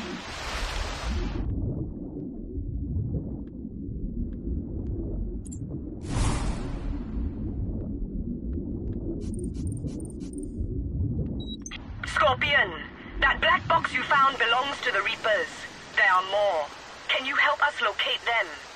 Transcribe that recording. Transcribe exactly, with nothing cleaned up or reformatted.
Scorpion, that black box you found belongs to the Reapers. There are more. Can you help us locate them?